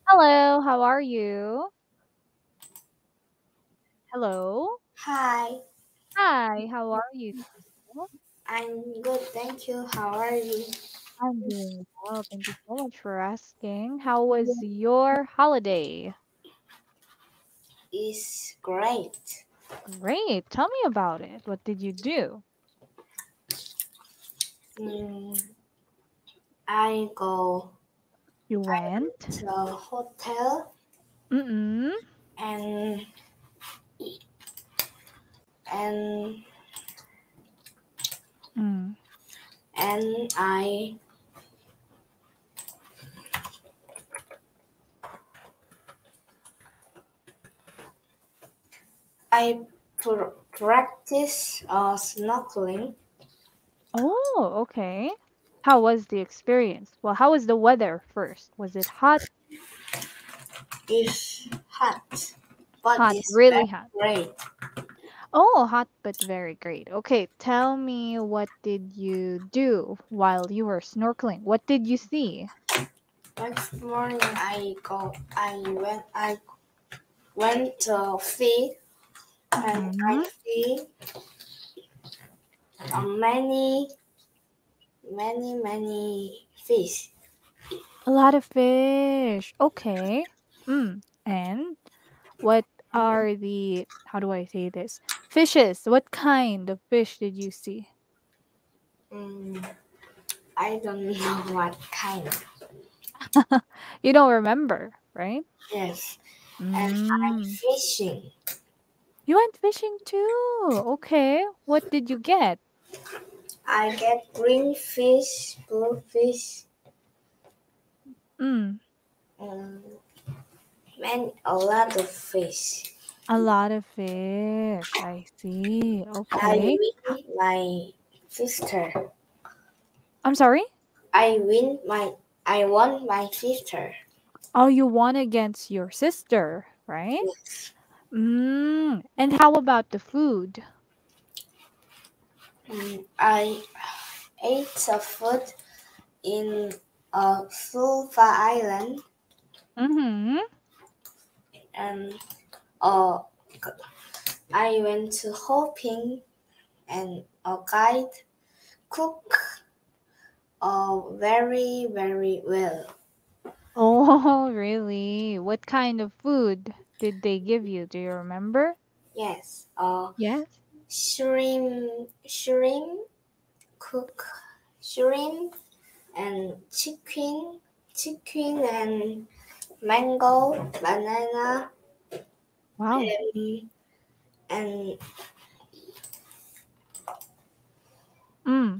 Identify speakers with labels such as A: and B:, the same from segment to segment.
A: Hello, how are you? Hello.
B: Hi,
A: Hi, how are you?
B: I'm good, thank you. How are you?
A: I'm doing well. Thank you so much for asking. How was your holiday?
B: It's great.
A: Great. Tell me about it. What did you do?
B: Mm, I go
A: You went?
B: to a hotel
A: Mm-mm.
B: and and
A: Mm.
B: and I practice snorkeling.
A: Oh, okay. How was the experience? Well, how was the weather first? Was it hot?
B: It's hot, but
A: Hot,
B: it's
A: really
B: very
A: hot.
B: great.
A: Oh, hot but very great. Okay, tell me what did you do while you were snorkeling? What did you see?
B: Next morning, I went to feed and I
A: Mm-hmm.
B: see many fish.
A: A lot of fish. Okay. And what are the, how do I say this? Fishes. What kind of fish did you see?
B: Mm, I don't know what kind.
A: You don't remember, right?
B: Yes, and I'm
A: Mm.
B: fishing.
A: You went fishing too. Okay. What did you get?
B: I get green fish, blue fish,
A: Mm.
B: and a lot of fish.
A: A lot of fish. I see.
B: I
A: Okay.
B: win my sister.
A: I'm sorry?
B: I win my. I won my sister.
A: Oh, you won against your sister, right?
B: Yes.
A: And how about the food?
B: I ate some food in Sulfa Island,
A: Mm-hmm.
B: and uh, I went to Hoping and a guide cook very well.
A: Oh, really? What kind of food did they give you? Do you remember?
B: Yes,
A: Yes.
B: shrimp cook shrimp and chicken and mango, banana,
A: Wow.
B: and
A: Mm.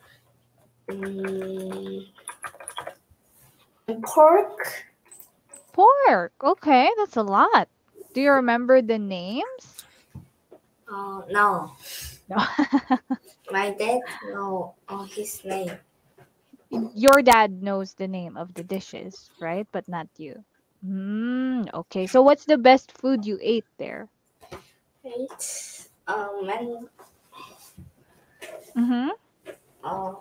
B: mm, and pork.
A: Pork. Okay, that's a lot. Do you remember the names?
B: No,
A: No.
B: my dad know his name.
A: Your dad knows the name of the dishes, right? But not you. Okay. So what's the best food you ate there?
B: It's man
A: Mm-hmm.
B: uh,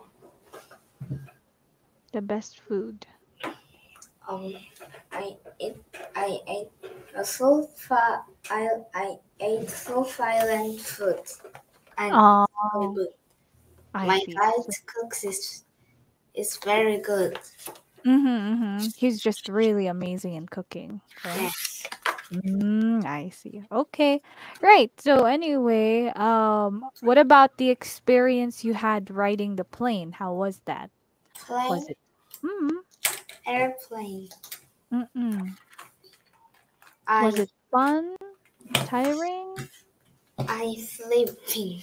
A: The best food.
B: um I ate I ate a sulfa I ate sulfa food and
A: Oh,
B: it's very good.
A: I
B: My
A: see.
B: guide cooks is very good.
A: Mm-hmm, mm-hmm. He's just really amazing in cooking, right?
B: Yes.
A: I see. Okay. Right. So anyway, what about the experience you had riding the plane? How was that? Was
B: Plane
A: it? Mm,
B: airplane.
A: mm-mm. Was
B: I
A: it fun? Tiring?
B: I sleeping.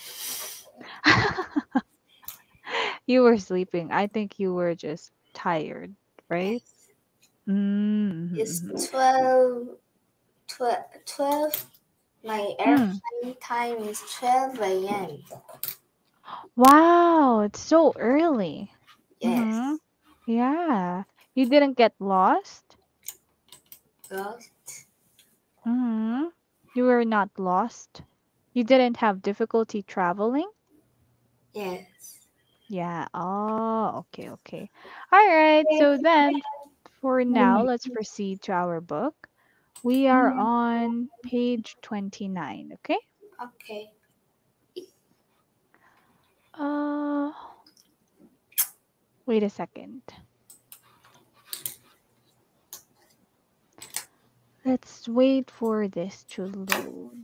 A: You were sleeping. I think you were just tired, right?
B: Yes.
A: Mm-hmm,
B: It's
A: mm-hmm.
B: 12. My
A: Mm.
B: airplane time is 12 a.m.
A: Wow, it's so early. Mm-hmm.
B: Yes.
A: Yeah. You didn't get lost?
B: Ghost.
A: Mm-hmm. You were not lost? You didn't have difficulty traveling?
B: Yes.
A: Yeah. Oh, okay, okay. All right. So then, For now, let's proceed to our book. We are on page 29, okay?
B: Okay.
A: Uh, Wait a second. Let's wait for this to load.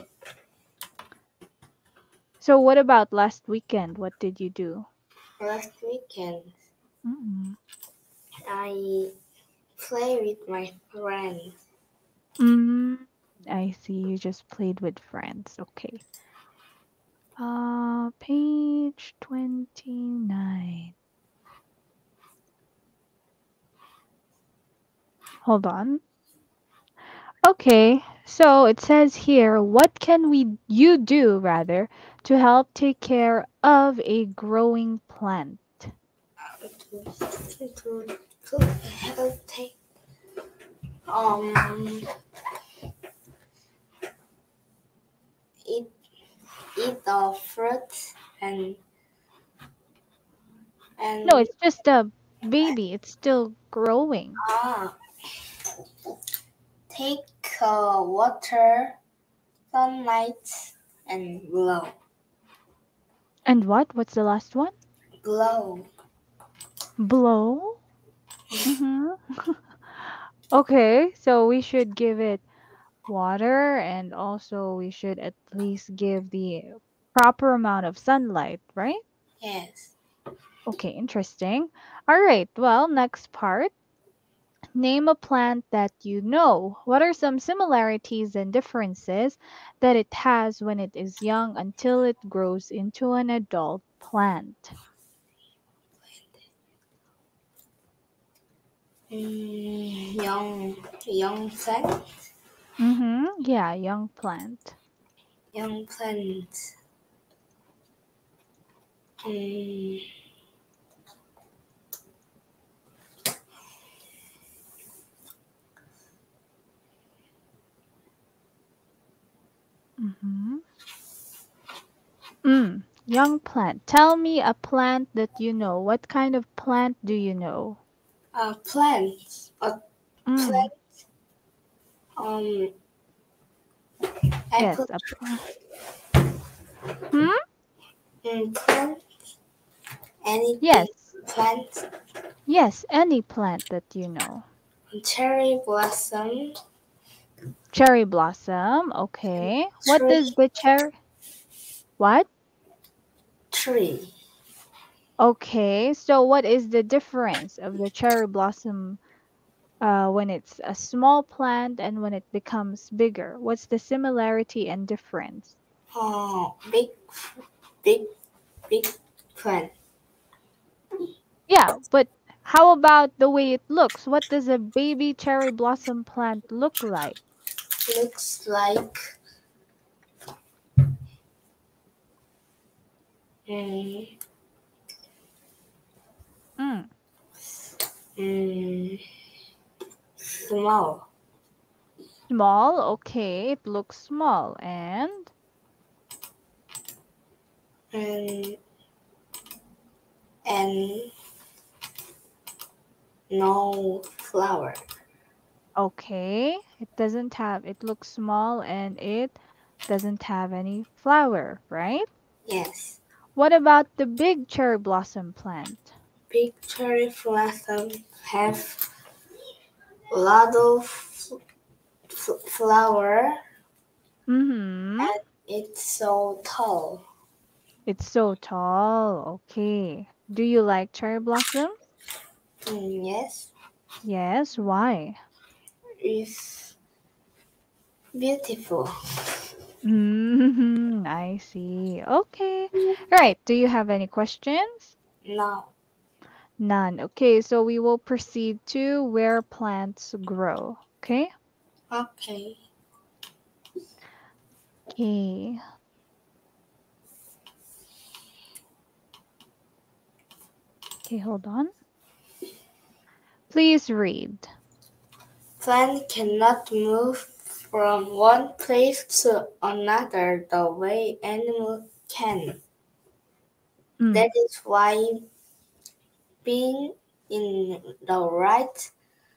A: So, what about last weekend? What did you do?
B: Last weekend,
A: Mm.
B: I play with my friends.
A: Mm, I see. You just played with friends. Okay. Page 29. Hold on. Okay, so it says here, what can you do rather to help take care of a growing plant?
B: To help take um eat eat the fruit and
A: No,
B: and
A: it's just a baby. It's still growing.
B: ah take water, sunlight, and
A: And what? What's the last one?
B: blow.
A: Blow? Mm-hmm. Okay, so we should give it water and also we should at least give the proper amount of sunlight, right?
B: Yes.
A: Okay, interesting. All right, well, next part. Name a plant that you know. What are some similarities and differences that it has when it is young until it grows into an adult plant?
B: Young plant.
A: Mm-hmm. Yeah, young plant.
B: Young plant. Mm,
A: Mm-hmm. Young plant. Tell me a plant that you know. What kind of plant do you know?
B: plant. A
A: Mm.
B: plant. Um, I
A: Yes,
B: put
A: a plant. Hmm?
B: plant. Anything
A: Yes.
B: plant.
A: Yes, any plant that you know.
B: Cherry blossom.
A: Cherry blossom. Okay. What
B: Tree.
A: does the cherry? What?
B: Tree.
A: Okay, so what is the difference of the cherry blossom when it's a small plant and when it becomes bigger? What's the similarity and difference?
B: Big, big, big plant.
A: Yeah, but how about the way it looks? What does a baby cherry blossom plant look like?
B: Looks like mm,
A: Mm,
B: mm, small
A: small, okay, it looks small. And
B: and and no flower.
A: okay, it looks small and it doesn't have any flower, right?
B: Yes.
A: What about the big cherry blossom plant?
B: Big cherry blossom have a lot of flower
A: Mm-hmm.
B: and it's so tall.
A: It's so tall. Okay. Do you like cherry blossom?
B: Yes.
A: Yes. Why?
B: It's beautiful.
A: Mm-hmm. I see. Okay. All right. Do you have any questions?
B: No.
A: None. Okay. So we will proceed to where plants grow. Okay.
B: Okay.
A: Okay. Okay. Hold on. Please read.
B: Plant cannot move from one place to another the way animal can.
A: Mm.
B: That is why being in the right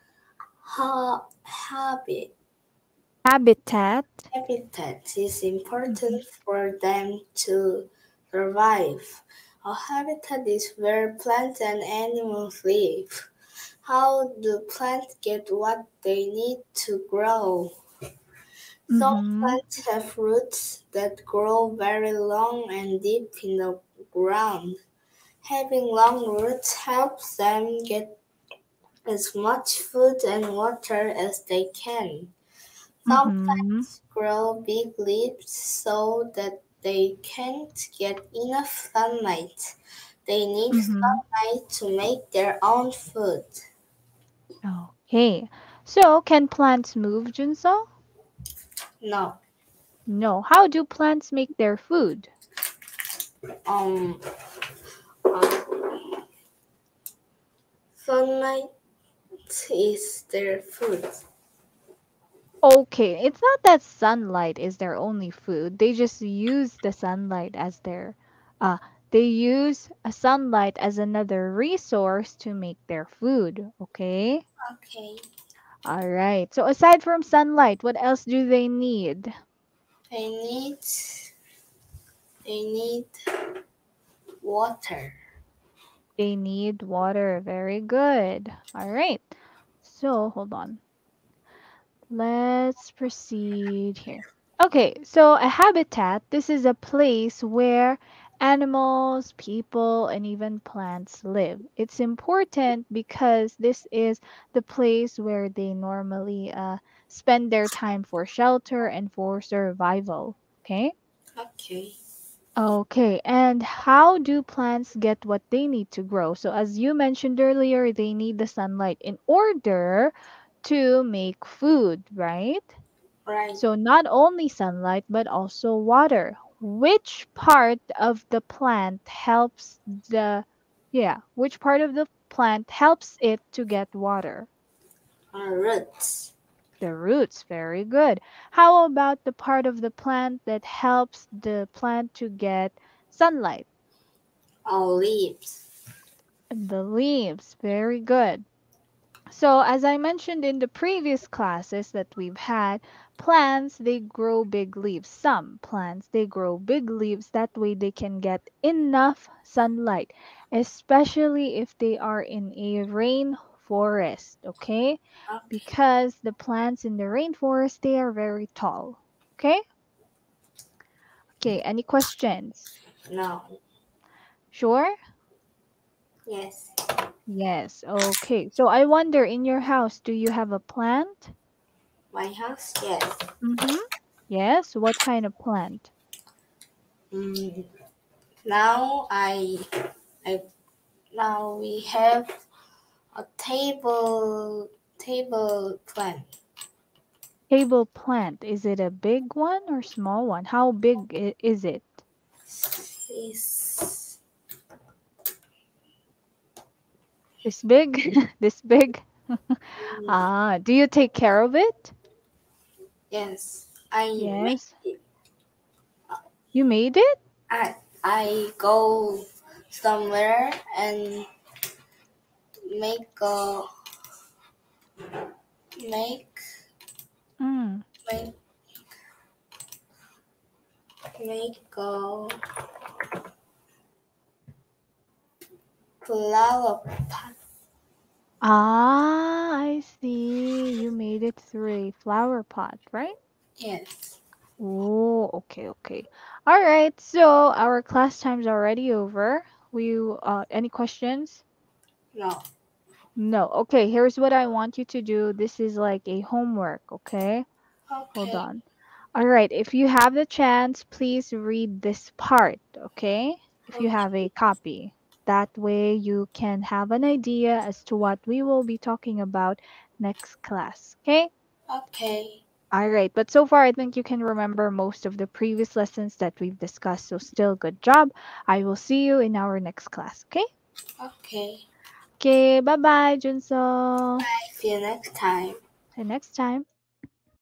B: Habit.
A: Habitat.
B: Habitat is important
A: Mhm.
B: for them to survive. A habitat is where plants and animals live. How do plants get what they need to grow? Some
A: Mhm.
B: plants have roots that grow very long and deep in the ground. Having long roots helps them get as much food and water as they can. Some
A: Mhm.
B: plants grow big leaves so that they can't get enough sunlight. They need
A: Mhm.
B: sunlight to make their own food.
A: Okay. So, can plants move, Junso?
B: No,
A: No. How do plants make their food?
B: um, uh, sunlight is their food.
A: Okay, it's not that sunlight is their only food. They just use the sunlight as their uh they use a sunlight as another resource to make their food, okay?
B: Okay,
A: All right. So aside from sunlight, what else do they need?
B: they need they need water.
A: They need water. Very good. All right. So, hold on. Let's proceed here. Okay, so a habitat, this is a place where animals, people, and even plants live. It's important because this is the place where they normally spend their time for shelter and for survival. Okay?
B: Okay,
A: Okay, and how do plants get what they need to grow? So, as you mentioned earlier, they need the sunlight in order to make food, right?
B: right.
A: So not only sunlight but also water. Which part of the plant helps the which part of the plant helps it to get water?
B: Roots
A: The roots, very good. How about the part of the plant that helps the plant to get sunlight?
B: or leaves.
A: The leaves, very good. So, as I mentioned in the previous classes that we've had, plants they grow big leaves. Some plants they grow big leaves that way they can get enough sunlight, especially if they are in a rainforest, okay?
B: Okay,
A: Because the plants in the rainforest they are very tall. Okay? Okay, any questions?
B: no,
A: Sure?
B: yes.
A: Yes. Okay. So I wonder in your house, do you have a plant?
B: My house, yes.
A: Mhm. Yes, what kind of plant?
B: Mm, now I now we have a table plant.
A: Table plant. Is it a big one or small one? How big is it?
B: Is
A: This big? This big? Ah, do you take care of it?
B: yes.
A: Yes. You made it?
B: I I go somewhere and make a make
A: Mm.
B: make make a flower pot.
A: Ah, I see. You made it through a flower pot, right?
B: Yes.
A: Oh, okay, okay. All right. So our class time's already over. Any questions?
B: No.
A: No. Okay, here's what I want you to do. This is like a homework, okay? Hold
B: Okay.
A: on. All right, if you have the chance, please read this part, okay? If you have
B: Okay.
A: a copy. That way you can have an idea as to what we will be talking about next class, okay?
B: Okay.
A: All right, but so far I think you can remember most of the previous lessons that we've discussed, so still good job. I will see you in our next class, okay?
B: Okay.
A: Okay, bye-bye, Junso.
B: See you next time.
A: See you next time.